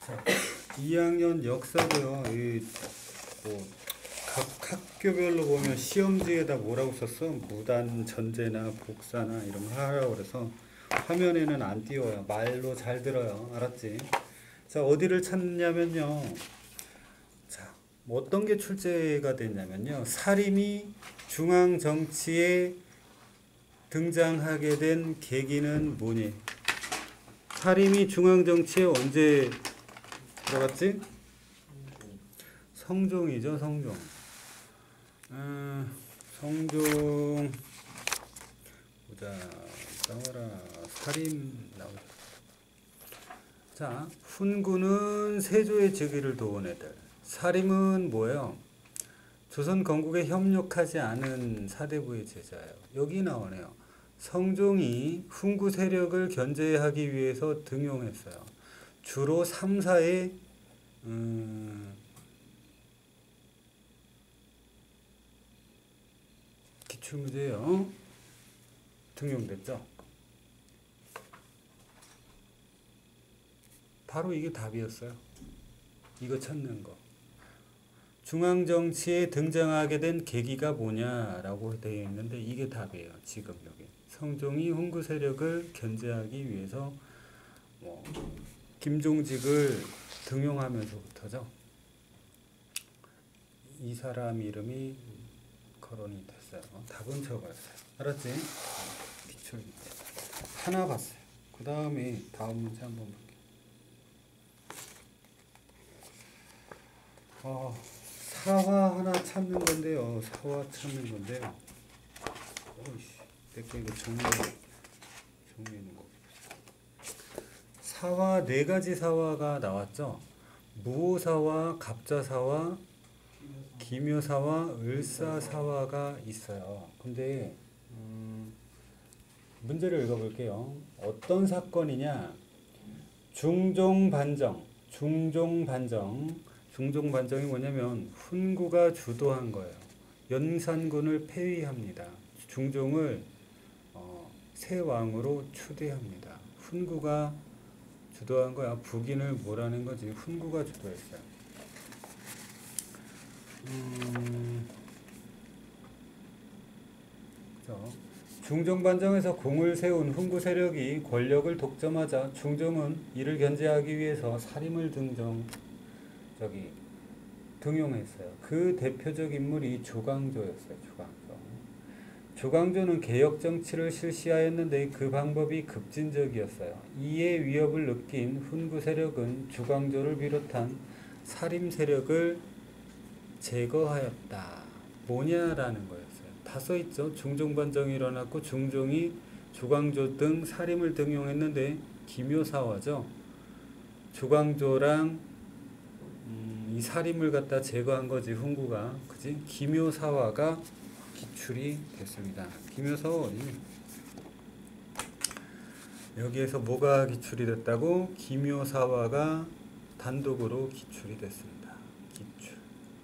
자, 2학년 역사고요. 각 학교별로 보면 시험지에다 뭐라고 썼어? 무단 전제나 복사나 이런 거 하라고 그래서 화면에는 안 띄워요. 말로 잘 들어요. 알았지? 자, 어디를 찾냐면요. 자, 뭐 어떤 게 출제가 됐냐면요. 사림이 중앙 정치에 등장하게 된 계기는 뭐니? 사림이 중앙 정치에 언제 들어갔지? 성종이죠, 성종. 성종 보자. 나와라. 사림 나오자. 자, 훈구는 세조의 즉위를 도운 애들. 사림은 뭐예요? 조선 건국에 협력하지 않은 사대부의 제자예요. 여기 나오네요. 성종이 훈구 세력을 견제하기 위해서 등용했어요. 주로 3, 4의 기출문제요. 등용됐죠. 바로 이게 답이었어요. 이거 찾는 거. 중앙정치에 등장하게 된 계기가 뭐냐라고 되어 있는데 이게 답이에요. 지금 여기. 성종이 훈구 세력을 견제하기 위해서 김종직을 등용하면서부터죠. 이 사람 이름이 거론이 됐어요. 답은 적었어요. 알았지? 기출 하나 봤어요. 그 다음에 다음 문제 한번 볼게요. 사화 하나 찾는 건데요. 사화 찾는 건데요. 오이씨, 내게 이거 정리하는 거. 사화 네 가지 사화가 나왔죠. 무오사화, 갑자사화, 기묘사화, 을사사화가 있어요. 근데 문제를 읽어볼게요. 어떤 사건이냐? 중종반정. 중종반정이 뭐냐면 훈구가 주도한 거예요. 연산군을 폐위합니다. 중종을 새 왕으로 추대합니다. 훈구가 주도한 거야. 북인을 몰아낸 거지. 훈구가 주도했어요. 중종반정에서 공을 세운 훈구 세력이 권력을 독점하자 중종은 이를 견제하기 위해서 사림을 등용했어요. 그 대표적 인물이 조광조였어요. 조광조는 개혁 정치를 실시하였는데 그 방법이 급진적이었어요. 이에 위협을 느낀 훈구 세력은 조광조를 비롯한 사림 세력을 제거하였다. 뭐냐라는 거였어요. 다 써있죠. 중종반정이 일어났고 중종이 조광조 등 사림을 등용했는데 기묘사화죠. 조광조랑 이 사림을 갖다 제거한 거지 훈구가. 그지? 기묘사화가 기출이 됐습니다. 기묘사화 어디? 여기에서 뭐가 기출이 됐다고? 기묘사화가 단독으로 기출이 됐습니다. 기출.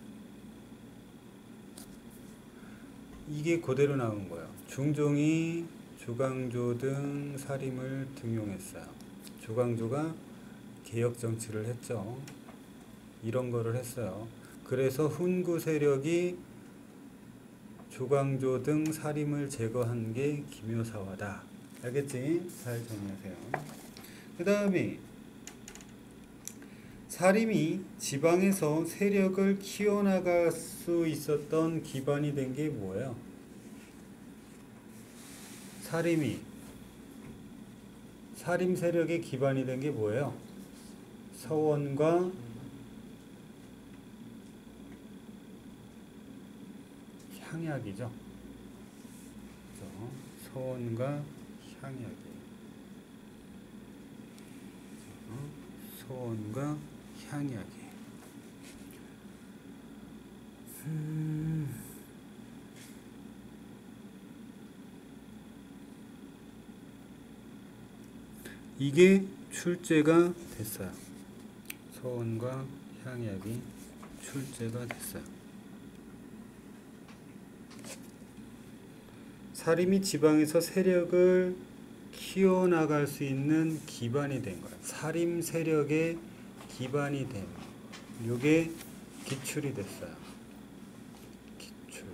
이게 그대로 나온 거예요. 중종이 조광조 등 사림을 등용했어요. 조광조가 개혁 정치를 했죠. 이런 거를 했어요. 그래서 훈구 세력이 조광조 등 사림을 제거한 게 기묘사화다. 알겠지? 잘 정리하세요. 그 다음에 사림이 지방에서 세력을 키워나갈 수 있었던 기반이 된 게 뭐예요? 사림 세력의 기반이 된 게 뭐예요? 서원과 향약이죠. 서원과 향약이. 서원과 향약이. 이게 출제가 됐어요. 서원과 향약이 출제가 됐어요. 사림이 지방에서 세력을 키워나갈 수 있는 기반이 된 거예요. 사림 세력의 기반이 됨. 요게 기출이 됐어요. 기출.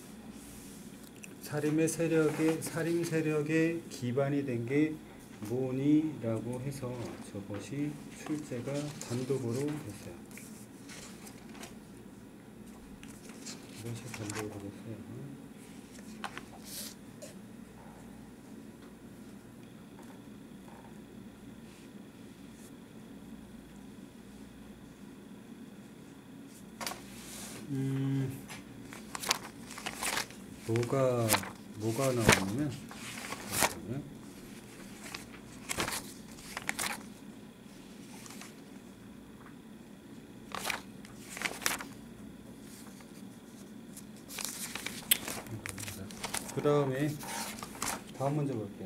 살림 세력의 기반이 된 게 뭐니라고 해서 저것이 출제가 단독으로 됐어요. 이것이 단독으로 됐어요. 뭐가 나오냐면, 잠깐만요. 그 다음에 다음 문제 볼게요.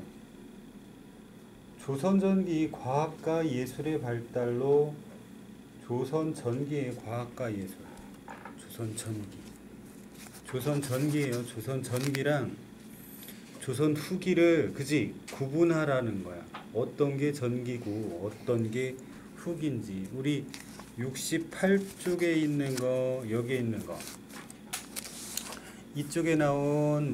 조선 전기 과학과 예술의 발달로 조선 전기의 과학과 예술. 조선 전기예요. 조선 전기랑 조선 후기를 그지 구분하라는 거야. 어떤 게 전기고 어떤 게 후기인지. 우리 68쪽에 있는 거, 여기에 있는 거. 이쪽에 나온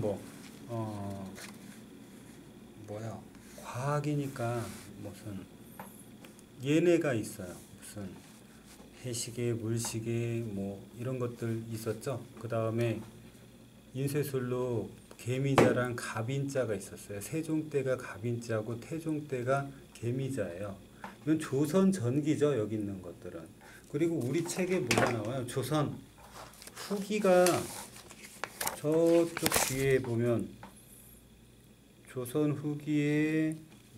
과학이니까 무슨 얘네가 있어요. 무슨 해시계, 물시계 뭐 이런 것들 있었죠. 그 다음에 인쇄술로 개미자랑 갑인자가 있었어요. 세종대가 갑인자고 태종대가 개미자예요. 이건 조선 전기죠. 여기 있는 것들은. 그리고 우리 책에 뭐가 나와요? 조선 후기가 저쪽 뒤에 보면 조선 후기에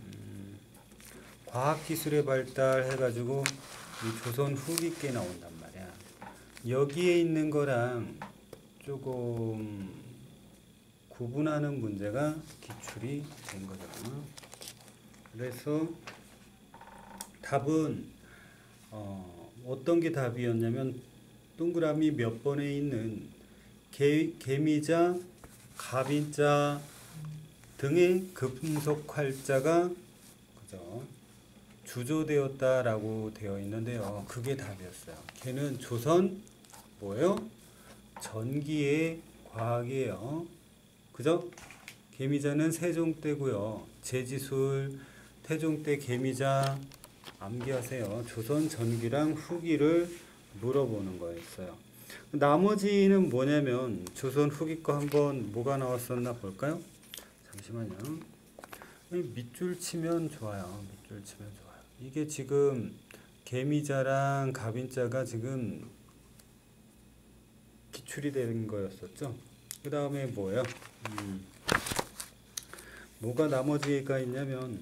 과학기술의 발달 해가지고 이 조선 후기 께 나온단 말이야. 여기에 있는 거랑 조금 구분하는 문제가 기출이 된 거잖아. 그래서 답은 어떤 게 답이었냐면 동그라미 몇 번에 있는 개미자, 갑인자 등의 금속 활자가 그죠? 주조되었다라고 되어 있는데요. 그게 답이었어요. 걔는 조선 뭐예요? 전기의 과학이에요. 그죠? 개미자는 세종대고요. 제지술, 태종대 개미자 암기하세요. 조선 전기랑 후기를 물어보는 거였어요. 나머지는 뭐냐면 조선 후기 거 한번 뭐가 나왔었나 볼까요? 잠시만요. 밑줄 치면 좋아요. 밑줄 치면 좋아요. 이게 지금 개미자랑 갑인자가 지금 기출이 되는 거였었죠. 그 다음에 뭐예요? 뭐가 나머지가 있냐면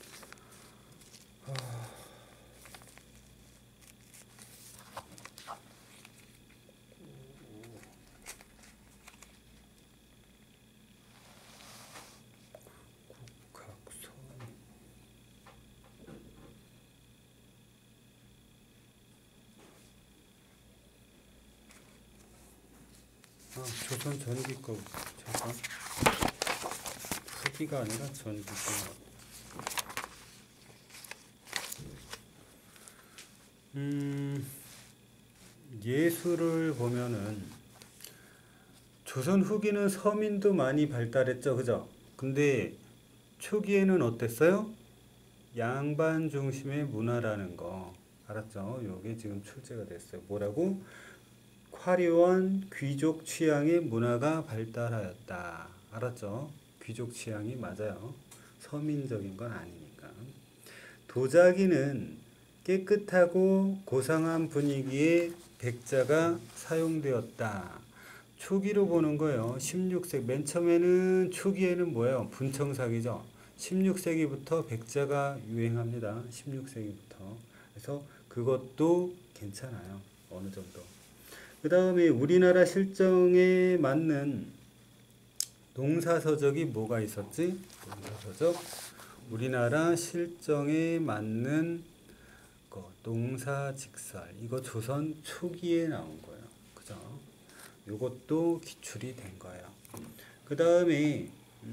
조선 전기 거 잠깐 후기가 아니라 전기 거. 예술을 보면은 조선 후기는 서민도 많이 발달했죠, 그죠? 근데 초기에는 어땠어요? 양반 중심의 문화라는 거 알았죠? 요게 지금 출제가 됐어요. 뭐라고? 화려한 귀족 취향의 문화가 발달하였다. 알았죠? 귀족 취향이 맞아요. 서민적인 건 아니니까. 도자기는 깨끗하고 고상한 분위기의 백자가 사용되었다. 초기로 보는 거예요. 16세기. 맨 처음에는 초기에는 뭐예요? 분청사기죠. 16세기부터 백자가 유행합니다. 16세기부터. 그래서 그것도 괜찮아요. 어느 정도. 그 다음에 우리나라 실정에 맞는 동사서적이 뭐가 있었지? 동사서적. 우리나라 실정에 맞는 거, 동사직설. 이거 조선 초기에 나온 거예요. 그죠? 요것도 기출이 된 거예요. 그 다음에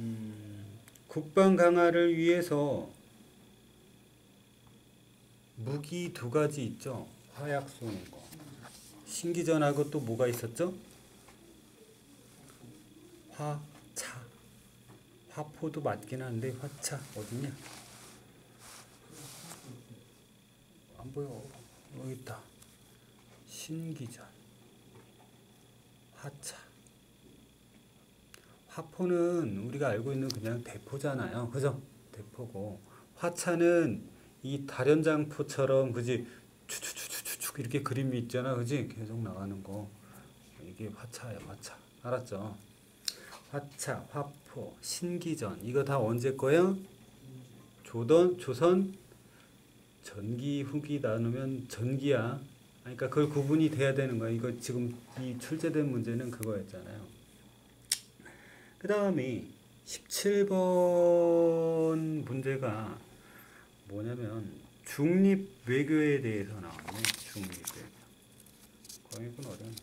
국방 강화를 위해서 무기 두 가지 있죠. 화약 쏘는 거. 신기전하고 또 뭐가 있었죠? 화차. 화포도 맞긴 한데 화차 어디냐? 안 보여. 여기 있다. 신기전. 화차. 화포는 우리가 알고 있는 그냥 대포잖아요. 그죠? 대포고. 화차는 이 다련장포처럼 그지? 추추추추추 이렇게 그림이 있잖아. 그지? 계속 나가는 거. 이게 화차야, 화차. 알았죠? 화차, 화포, 신기전. 이거 다 언제 거야? 조선 전기 후기 나누면 전기야. 그러니까 그걸 구분이 돼야 되는 거야. 이거 지금 이 출제된 문제는 그거였잖아요. 그 다음에 17번 문제가 뭐냐면 중립 외교에 대해서 나왔네. 중립 외교. 광해군 어려운.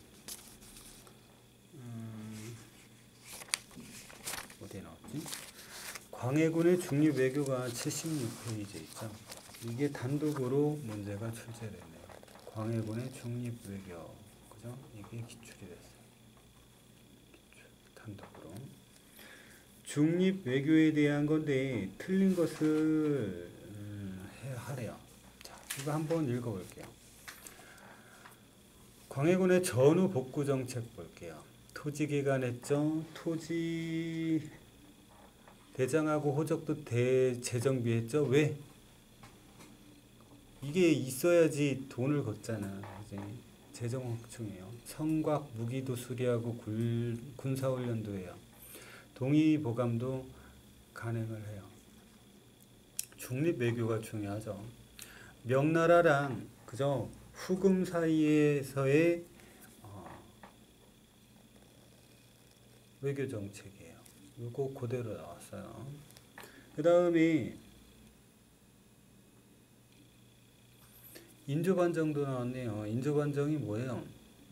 어디에 나왔지? 광해군의 중립 외교가 76페이지에 있죠. 이게 단독으로 문제가 출제됐네요. 광해군의 중립 외교. 그죠? 이게 기출이 됐어요. 기출, 단독으로. 중립 외교에 대한 건데 틀린 것을 하래요. 자, 이거 한번 읽어볼게요. 광해군의 전후 복구 정책 볼게요. 토지 개간했죠. 토지 대장하고 호적도 대재정비했죠. 왜? 이게 있어야지 돈을 걷잖아. 이제 재정 확충이에요. 성곽 무기도 수리하고 군사훈련도 해요. 동의보감도 간행을 해요. 중립 외교가 중요하죠. 명나라랑 그저 후금 사이에서의 외교 정책이에요. 이거 그대로 나왔어요. 그 다음에 인조반정도 나왔네요. 인조반정이 뭐예요?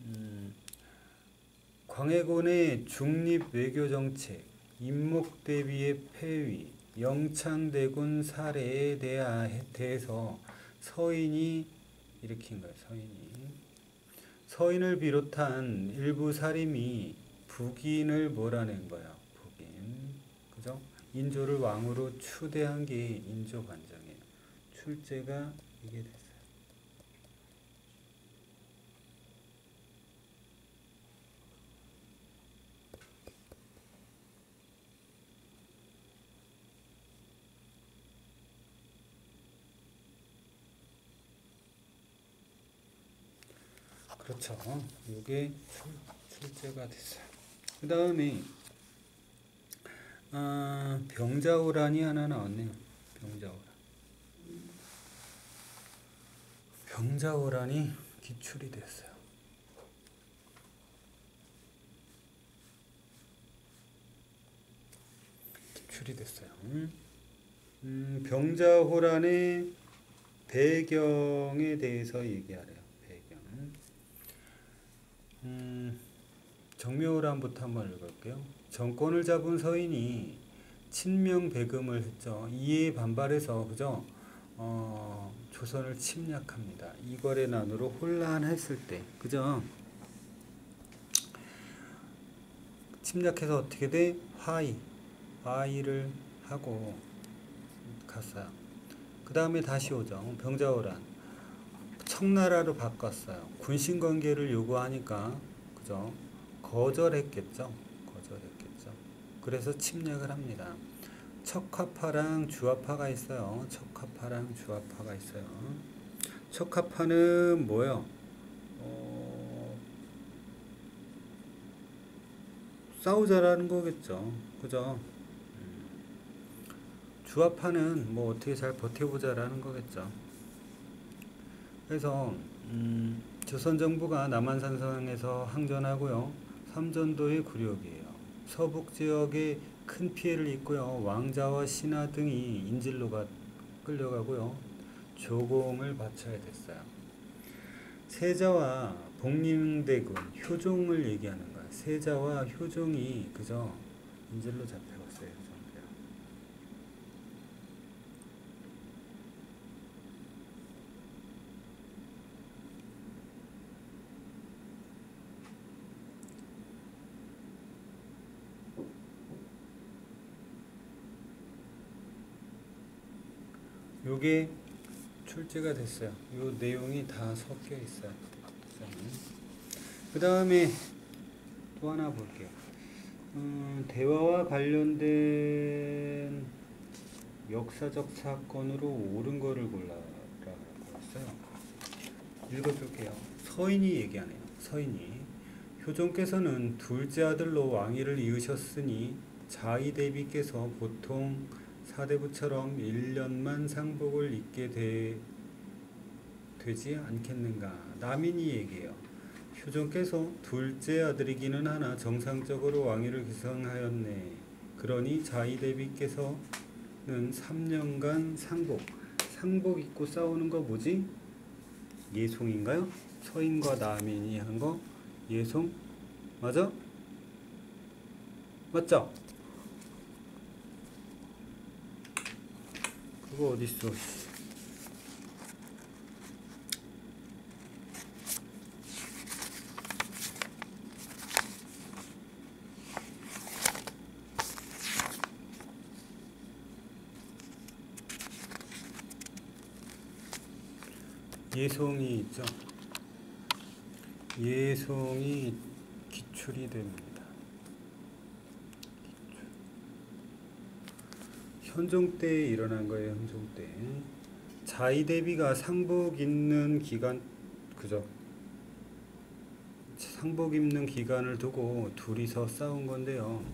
광해군의 중립 외교 정책, 임목대비의 폐위, 영창대군 사례에 대해서 서인이 일으킨 거예요. 서인을 비롯한 일부 사림이 북인을 몰아낸 거예요. 북인. 그죠? 인조를 왕으로 추대한 게 인조반정이에요. 출제가 이게 됐어요. 그렇죠. 이게 출제가 됐어요. 그 다음에 병자호란이 하나 나왔네요. 병자호란이 기출이 됐어요. 병자호란의 배경에 대해서 얘기하래요. 정묘호란부터 한번 읽을게요. 정권을 잡은 서인이 친명배금을 했죠. 이에 반발해서 그죠? 조선을 침략합니다. 이거래 난으로 혼란했을 때 그죠? 침략해서 어떻게 돼? 화의를 하고 갔어요. 그 다음에 다시 오죠. 병자호란. 청나라로 바꿨어요. 군신관계를 요구하니까 그죠? 거절했겠죠. 그래서 침략을 합니다. 척화파랑 주화파가 있어요. 척화파는 뭐예요? 싸우자라는 거겠죠. 그죠? 주화파는 뭐 어떻게 잘 버텨보자라는 거겠죠. 그래서 조선 정부가 남한산성에서 항전하고요. 삼전도의 굴욕이에요. 서북 지역에 큰 피해를 입고요. 왕자와 신하 등이 인질로 끌려가고요. 조공을 바쳐야 됐어요. 세자와 복림대군, 효종을 얘기하는 거야. 세자와 효종이 그저 인질로 잡혀갔어요. 요게 출제가 됐어요. 요 내용이 다 섞여 있어요. 그 다음에 또 하나 볼게요. 대화와 관련된 역사적 사건으로 옳은 거를 골라라고 했어요. 읽어줄게요. 서인이 얘기하네요. 서인이 효종께서는 둘째 아들로 왕위를 이으셨으니 자의 대비께서 보통 사대부처럼 1년만 상복을 입게 되지 않겠는가. 남인이 얘기해요. 효종께서 둘째 아들이기는 하나 정상적으로 왕위를 기성하였네. 그러니 자의 대비께서는 3년간 상복 입고 싸우는 거 뭐지? 예송인가요? 서인과 남인이 한 거 예송? 맞아? 맞죠? 그거 어딨어? 예송이 있죠? 예송이 기출이 됩니다. 현종 때 일어난 거예요. 현종 때 자의 대비가 상복 입는 기간, 그죠? 상복 입는 기간을 두고 둘이서 싸운 건데요.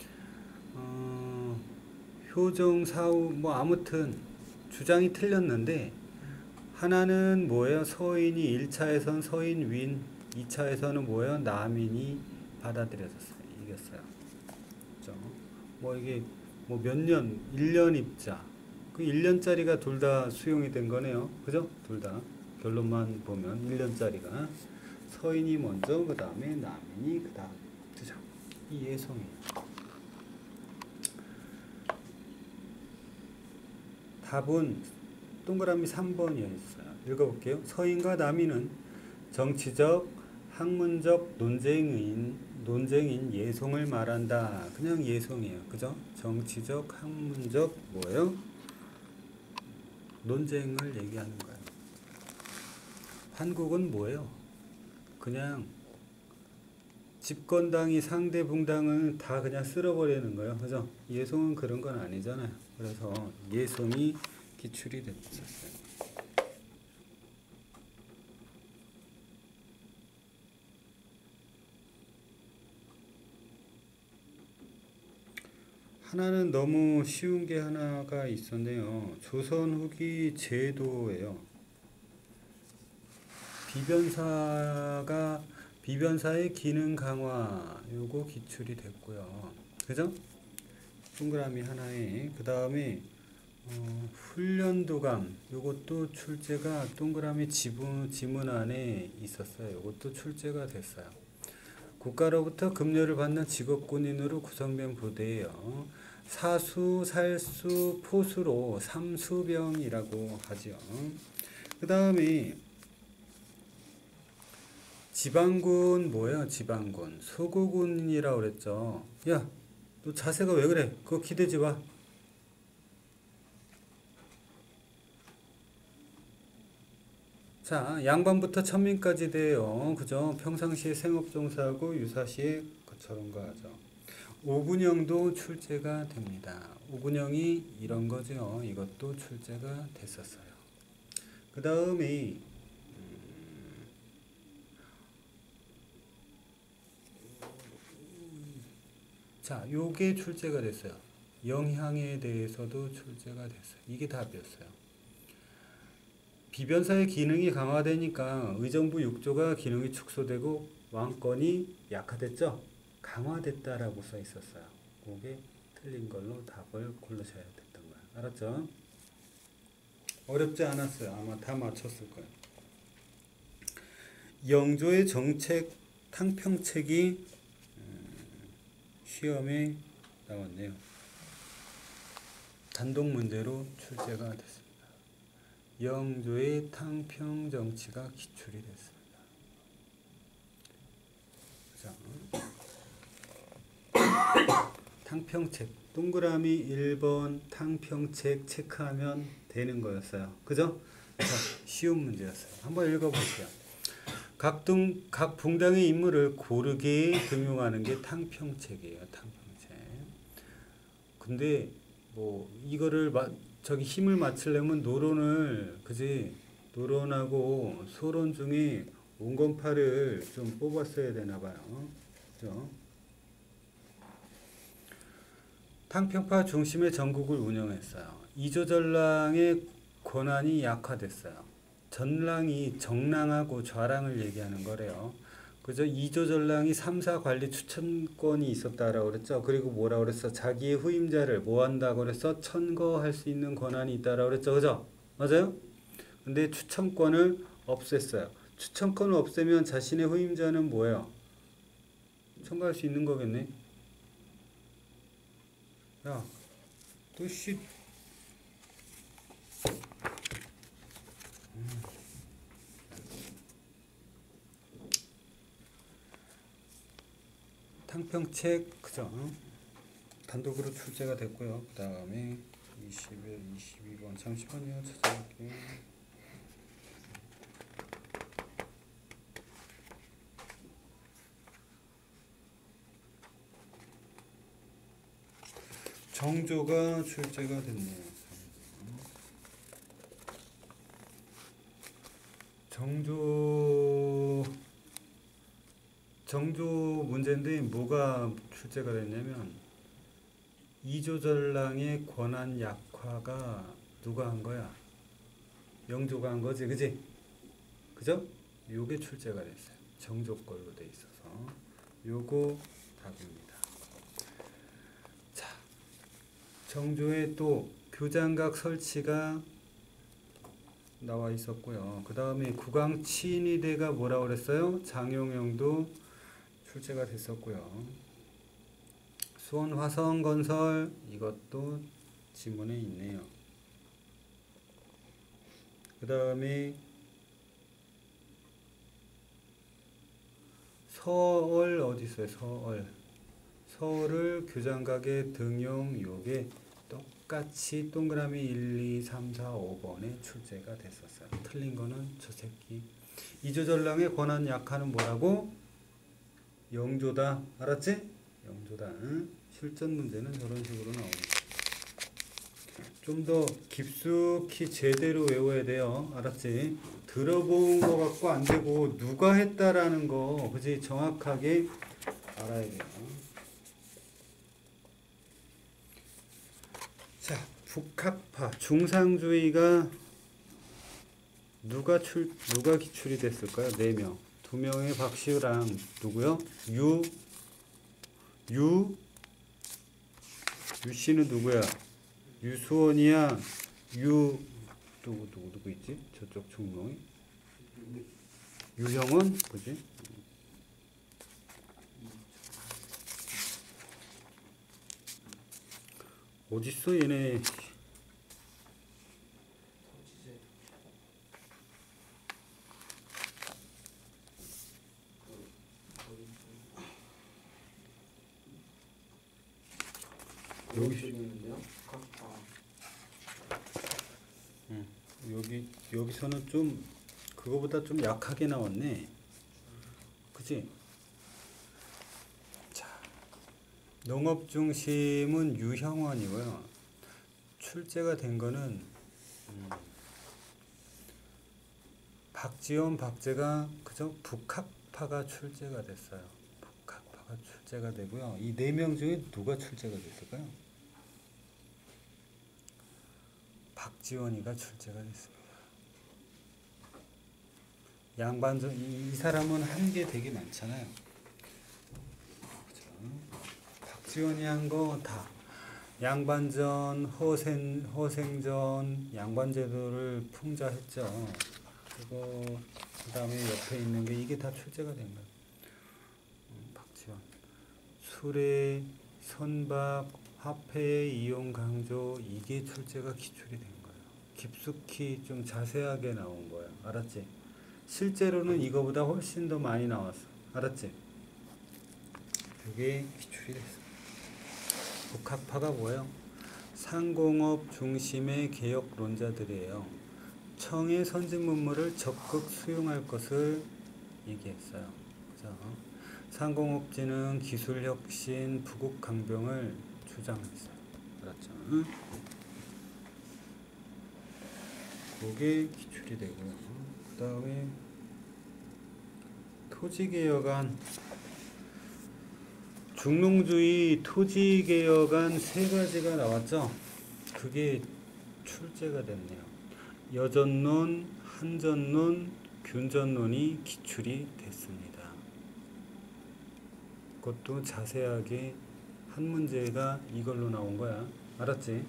효종 사후 뭐 아무튼 주장이 틀렸는데, 하나는 뭐예요? 서인이 1차에선 서인 윈, 2차에서는 뭐예요? 남인이 받아들여졌어요. 이겼어요. 그죠? 뭐 이게 뭐 몇 년, 1년 입자. 그 1년짜리가 둘 다 수용이 된 거네요. 그죠? 둘 다. 결론만 보면 1년짜리가. 서인이 먼저, 그 다음에 남인이 그 다음. 그죠? 이 예성이에요. 답은 동그라미 3번이었어요. 읽어볼게요. 서인과 남인은 정치적, 학문적 논쟁인 예송을 말한다. 그냥 예송이에요. 그죠? 정치적, 학문적 뭐예요? 논쟁을 얘기하는 거예요. 한국은 뭐예요? 그냥 집권당이 상대 붕당은 다 그냥 쓸어버리는 거예요. 그죠? 예송은 그런 건 아니잖아요. 그래서 예송이 기출이 됐었어요. 하나는 너무 쉬운 게 하나가 있었네요. 조선 후기 제도예요. 비변사의 기능 강화, 요거 기출이 됐고요. 그죠? 동그라미 하나에, 그 다음에 훈련도감, 요것도 출제가 동그라미 지문 안에 있었어요. 요것도 출제가 됐어요. 국가로부터 급료를 받는 직업군인으로 구성된 부대예요. 사수, 살수, 포수로 삼수병이라고 하죠. 그 다음에 지방군 뭐예요? 지방군 소고군이라고 그랬죠. 야, 너 자세가 왜 그래? 그거 기대지 마. 자, 양반부터 천민까지 돼요. 그죠? 평상시에 생업종사하고 유사시에 그처럼 가죠. 오군형도 출제가 됩니다. 오군형이 이런 거죠. 이것도 출제가 됐었어요. 그 다음에 자, 요게 출제가 됐어요. 영향에 대해서도 출제가 됐어요. 이게 답이었어요. 비변사의 기능이 강화되니까 의정부 6조가 기능이 축소되고 왕권이 약화됐죠? 강화됐다라고 써 있었어요. 그게 틀린 걸로 답을 고르셔야 됐던 거예요. 알았죠? 어렵지 않았어요. 아마 다 맞췄을 거예요. 영조의 정책 탕평책이 시험에 나왔네요. 단독 문제로 출제가 됐습니다. 영조의 탕평 정치가 기출이 됐습니다. 자, 탕평책 동그라미 1번 탕평책 체크하면 되는 거였어요. 그죠? 자, 쉬운 문제였어요. 한번 읽어볼게요. 각 붕당의 인물을 고르게 등용하는 게 탕평책이에요. 탕평책. 근데 뭐 이거를 저기 힘을 맞추려면 노론을 그지? 노론하고 소론 중에 온건파를 좀 뽑았어야 되나 봐요. 그죠? 탕평파 중심의 전국을 운영했어요. 이조전랑의 권한이 약화됐어요. 전랑이 정랑하고 좌랑을 얘기하는 거래요. 그죠? 이조전랑이 3사 관리 추천권이 있었다라고 그랬죠. 그리고 뭐라고 그랬어? 자기의 후임자를 뭐 한다고 그랬어? 천거할 수 있는 권한이 있다라고 그랬죠. 그죠? 맞아요? 근데 추천권을 없앴어요. 추천권을 없애면 자신의 후임자는 뭐예요? 천거할 수 있는 거겠네. 야, 또 씨. 탕평책 그죠? 단독으로 출제가 됐고요. 그 다음에 21, 22번 잠시만요. 찾아볼게요. 정조가 출제가 됐네요. 정조 문제인데 뭐가 출제가 됐냐면 이조전랑의 권한 약화가 누가 한 거야? 영조가 한 거지, 그지? 그죠? 요게 출제가 됐어요. 정조 걸로 돼 있어서 요거 답입니다. 자, 정조의 또 교장각 설치가 나와 있었고요. 그 다음에 국왕친위대가 뭐라고 그랬어요? 장용영도 출제가 됐었고요. 수원 화성건설 이것도 지문에 있네요. 그 다음에 서얼 어디 있어요? 서얼을 교장각의 등용 요게 똑같이 동그라미 1, 2, 3, 4, 5번에 출제가 됐었어요. 틀린 거는 저 새끼. 이조전랑의 권한 약화는 뭐라고? 영조다. 알았지? 영조다. 응? 실전 문제는 저런 식으로 나옵니다. 좀 더 깊숙이 제대로 외워야 돼요. 알았지? 들어본 거 갖고 안 되고 누가 했다라는 거 그지? 정확하게 알아야 돼요. 자, 북학파 중상주의가 누가 기출이 됐을까요? 4명. 2명의 박시우랑 누구요? 유씨는 누구야? 유수원이야. 누구 있지? 저쪽 중명이 유형은 뭐지? 어딨어 얘네. 여기서는 좀 그거보다 좀 약하게 나왔네. 그치? 자, 농업 중심은 유형원이고요. 출제가 된 거는 박지원, 박재가 그죠? 북학파가 출제가 됐어요. 북학파가 출제가 되고요. 이 4명 중에 누가 출제가 됐을까요? 박지원이가 출제가 됐습니다. 양반전 이 사람은 한 게 되게 많잖아요. 박지원이 한 거 다 양반전, 허생전, 양반제도를 풍자했죠. 그거 그다음에 옆에 있는 게 이게 다 출제가 된 거예요. 박지원 수레, 선박, 화폐의 이용 강조 이게 출제가 기출이 된 거예요. 깊숙이 좀 자세하게 나온 거예요. 알았지? 실제로는 이거보다 훨씬 더 많이 나왔어. 알았지? 그게 기출이 됐어. 북학파가 뭐예요? 상공업 중심의 개혁론자들이에요. 청의 선진 문물을 적극 수용할 것을 얘기했어요. 그죠? 상공업진은 기술혁신, 부국강병을 주장했어요. 알았죠? 그게 기출이 되고요. 그 다음에 토지개혁안, 중농주의 토지개혁안 세 가지가 나왔죠. 그게 출제가 됐네요. 여전론, 한전론, 균전론이 기출이 됐습니다. 그것도 자세하게 한 문제가 이걸로 나온 거야. 알았지?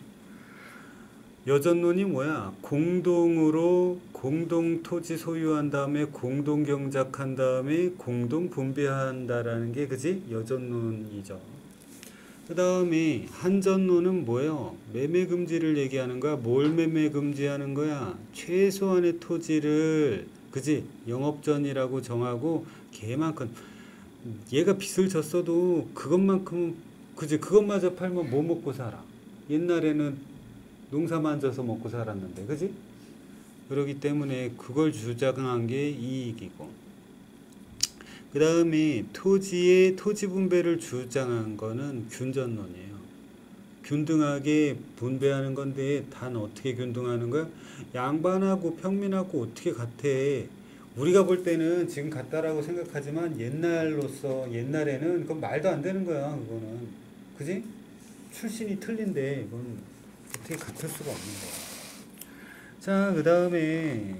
여전론이 뭐야? 공동으로 공동 토지 소유한 다음에 공동 경작한 다음에 공동 분배한다라는 게 그지? 여전론이죠. 그 다음에 한전론은 뭐예요? 매매 금지를 얘기하는 거야. 뭘 매매 금지하는 거야? 최소한의 토지를 그지? 영업전이라고 정하고 걔만큼 얘가 빚을 졌어도 그것만큼 그지? 그것마저 팔면 뭐 먹고 살아? 옛날에는 농사만 져서 먹고 살았는데 그지? 그렇기 때문에 그걸 주장한 게 이익이고, 그 다음에 토지의 토지 분배를 주장한 거는 균전론이에요. 균등하게 분배하는 건데 단 어떻게 균등하는 거야? 양반하고 평민하고 어떻게 같아? 우리가 볼 때는 지금 같다라고 생각하지만 옛날에는 그건 말도 안 되는 거야. 그거는 그지? 출신이 틀린데 이건 어떻게 같을 수가 없는 거야. 자, 그 다음에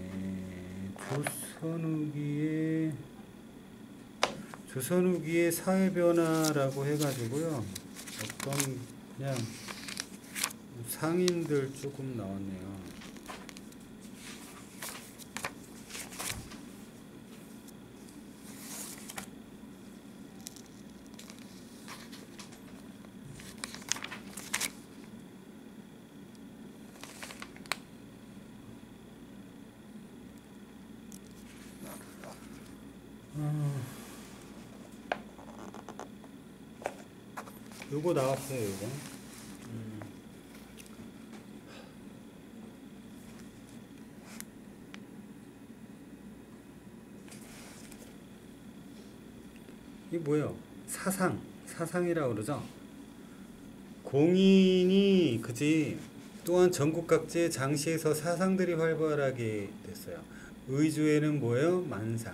조선후기의 사회변화라고 해가지고요. 어떤 그냥 상인들 조금 나왔네요. 요거 나왔어요, 요거. 이게 뭐예요? 사상이라고 그러죠? 공인이, 그지? 또한 전국 각지의 장시에서 사상들이 활발하게 됐어요. 의주에는 뭐예요? 만상.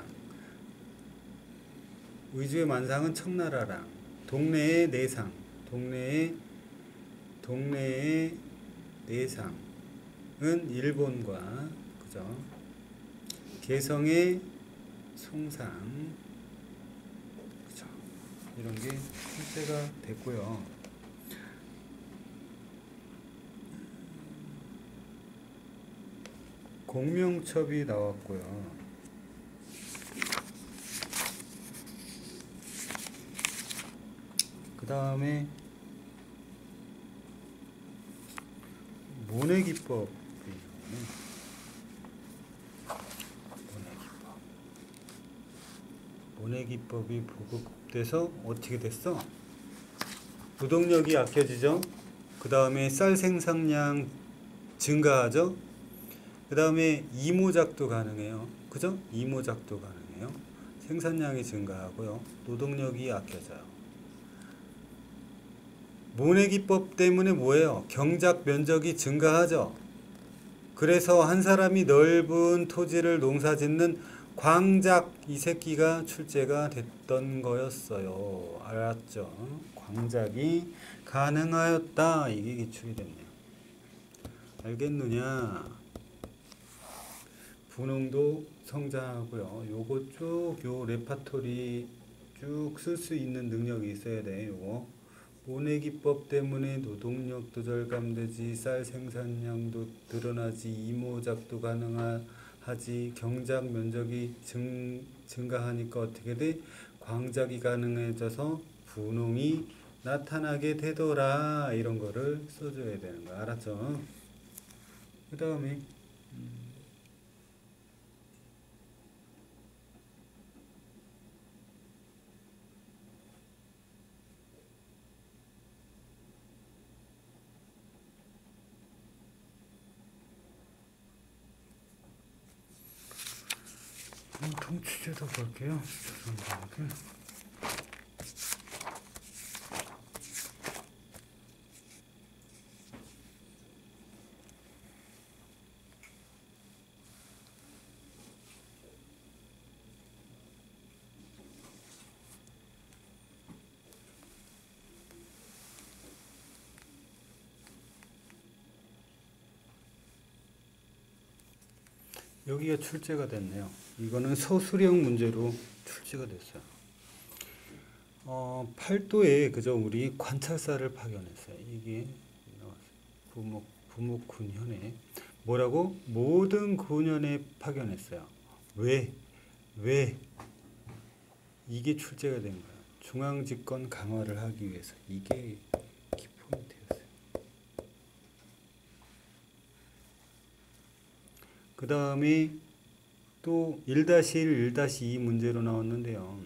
의주의 만상은 청나라랑, 동네의 내상. 동네의 내상은 일본과, 그죠? 개성의 송상, 그죠? 이런 게 출제가 됐고요. 공명첩이 나왔고요. 그 다음에 모내기법. 모내기법이 보급돼서 어떻게 됐어? 노동력이 아껴지죠. 그 다음에 쌀 생산량 증가하죠. 그 다음에 이모작도 가능해요. 그죠? 이모작도 가능해요. 생산량이 증가하고요. 노동력이 아껴져요. 모내기법 때문에 뭐예요? 경작 면적이 증가하죠. 그래서 한 사람이 넓은 토지를 농사짓는 광작, 이 새끼가 출제가 됐던 거였어요. 알았죠? 광작이 가능하였다. 이게 기출이 됐네요. 알겠느냐? 분홍도 성장하고요. 요거 쭉, 요 레파토리 쭉 쓸 수 있는 능력이 있어야 돼. 요거. 모내기법 때문에 노동력도 절감되지, 쌀 생산량도 늘어나지, 이모작도 가능하지, 경작 면적이 증가하니까 어떻게 돼? 광작이 가능해져서 분홍이 나타나게 되더라. 이런 거를 써줘야 되는 거 알았죠? 그 다음에 통치제도 볼게요. 조선제도. 여기가 출제가 됐네요. 이거는 서술형 문제로 출제가 됐어요. 8도에 그저 우리 관찰사를 파견했어요. 이게 부목군현에 뭐라고? 모든 군현에 파견했어요. 왜? 이게 출제가 된 거야. 중앙집권 강화를 하기 위해서. 이게 키포인트였어요. 그 다음에 또 1-1, 1-2 문제로 나왔는데요.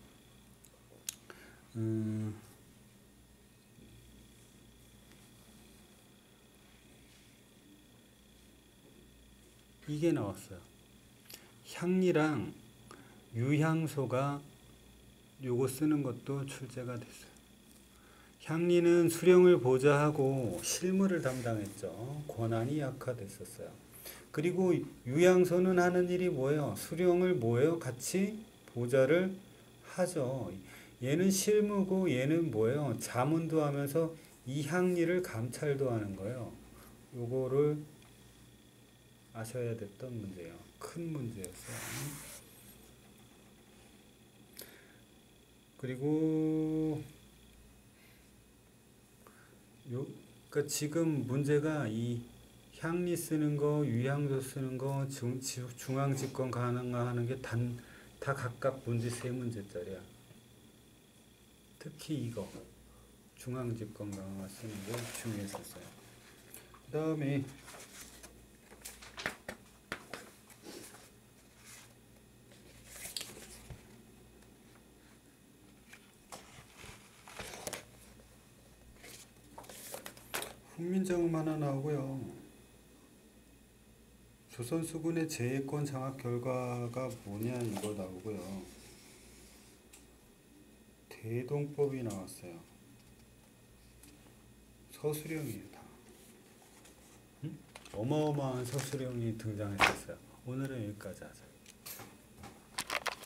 이게 나왔어요. 향리랑 유향소가 요거 쓰는 것도 출제가 됐어요. 향리는 수령을 보좌하고 실무를 담당했죠. 권한이 약화됐었어요. 그리고 유향소는 하는 일이 뭐예요? 수령을 뭐예요? 같이 보좌를 하죠. 얘는 실무고 얘는 뭐예요? 자문도 하면서 이 향리를 감찰도 하는 거예요. 요거를 아셔야 됐던 문제예요. 큰 문제였어요. 그리고 그러니까 지금 문제가 이 향리 쓰는 거, 유향소 쓰는 거, 중앙집권 가능하는 게 다 각각 문제 3문제짜리야. 특히 이거 중앙집권 강화 쓰는 거 중요했었어요. 그 다음에 훈민정음 하나 나오고요. 조선수군의 재해권 장악 결과가 뭐냐 이거 나오고요. 대동법이 나왔어요. 서술형이에요 다. 어마어마한 서술형이 등장했었어요. 오늘은 여기까지 하자.